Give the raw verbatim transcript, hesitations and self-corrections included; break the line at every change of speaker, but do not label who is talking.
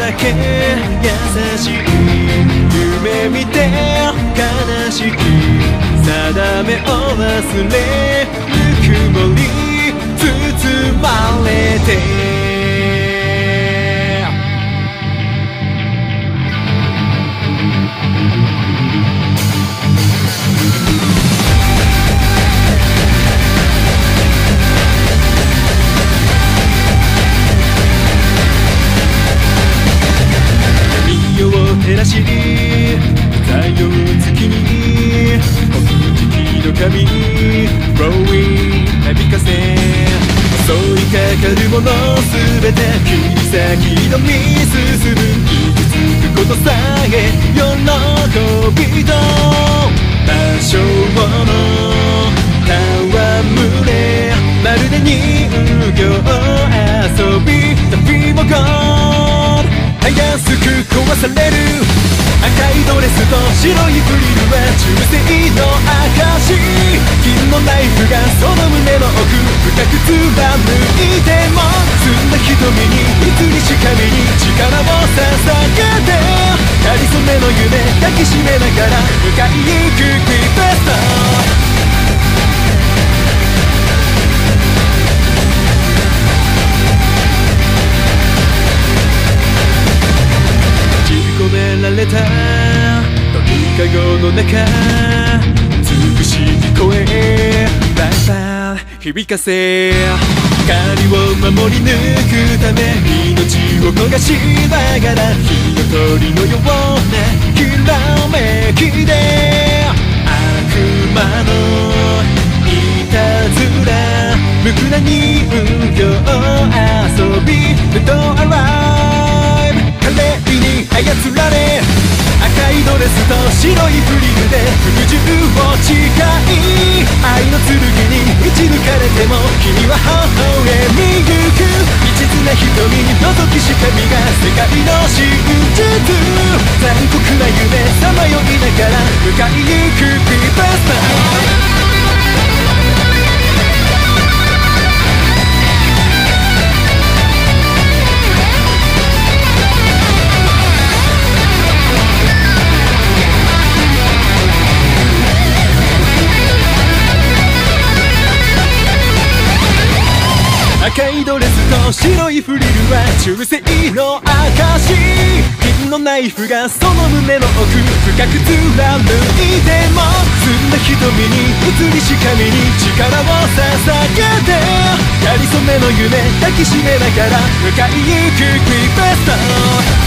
だけ優しい夢見て悲しき定めを忘れぬくもり包まれて照らし太陽月に北時の髪 Blowing なびかせ襲いかかるものすべて切り裂きのみ進む傷つくことさえ喜びと場所の戯れまるで人形遊び旅もゴールたやすく壊される赤いドレスと白いフリルは忠誠の証金のナイフがその胸の奥深く貫いても澄んだ瞳にいつにしかみに力を捧げてかりそめの夢抱きしめながら向かいゆくクイベスト込められた鳥かごの中美しい声バイバイ響かせ光を守り抜くため命を焦がしながら火の鳥のようなきらめきで悪魔のいたずら無垢な人形遊びデッドアライブ華麗に操られ赤いドレスと白いフリルで服従を誓い愛の剣に打ち抜かれても君は微笑みゆく一途な瞳覗きし神が世界の真実残酷な夢さまよいながら向かいゆくビーバースター赤いドレスと白いフリルは忠誠の証金のナイフがその胸の奥深く貫いても澄んだ瞳に映りし神に力を捧げてかりそめの夢抱きしめながら向かいゆくクイベスト